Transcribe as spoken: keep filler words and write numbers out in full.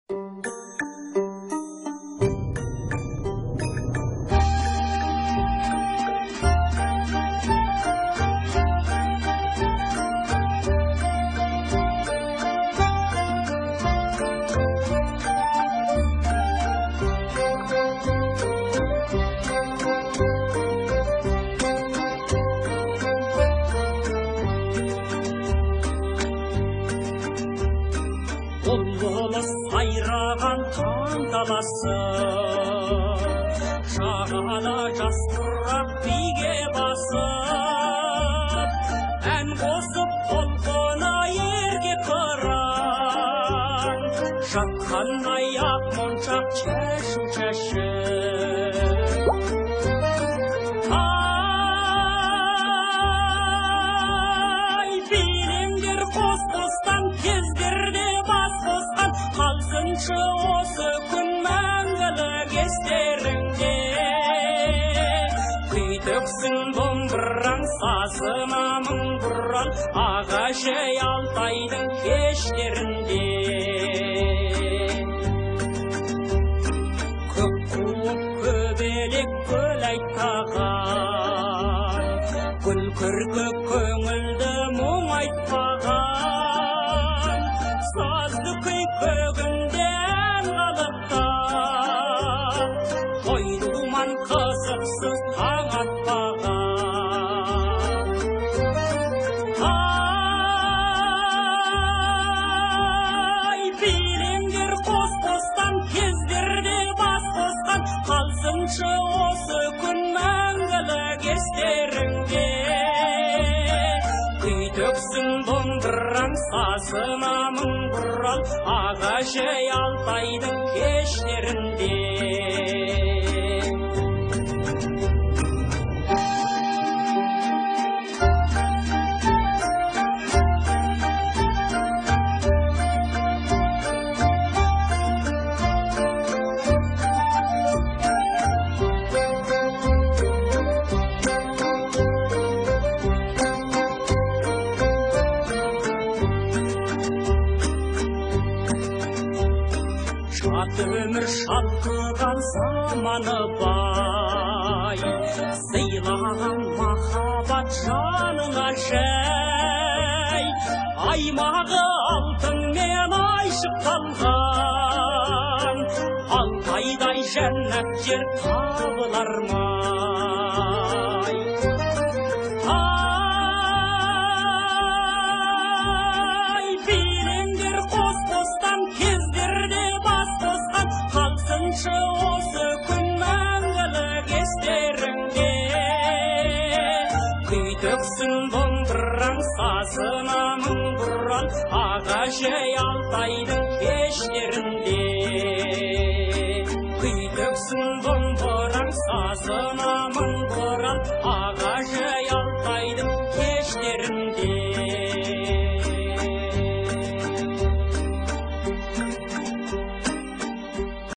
сайраған таңдаласы жағада жастырақ биге басып ән қосып толқына ерге қыран жатқан аяқ моншақ шашу шашы ай билеңдер қос қостан кездерде бас қосқан қалсыншы осы күн мәңгілік естеріңде күй төксін домбыраң сазына мың бұран ағашай алтайдың кештерінде көк қуып көбелек көл айтпаған гүл күркіп көңілді мұң айтпаған сазды күй көгінде қалықта той думан қызықсыз таң атпаған ай билеңдер қос қостан кездерде бас қосқан қалсыншы осы күн мәңгілік естеріңде күй төксін домбыраң сазына мың бұрал ағашай алтайдың кештерінде шат өмір шаттыған заманы бай сыйлаған махаббат жаныңа жай аймағы алтынмен айшықталған алтайдай жәннат жер табылар ма ай билеңдер қос қостан кездерде қалсыншы осы күн мәңгілік естеріңде күй төксін домбыраң сазына мың бұрал ағашай алтайдың кештерінде күй төксін домбыраң сазына мың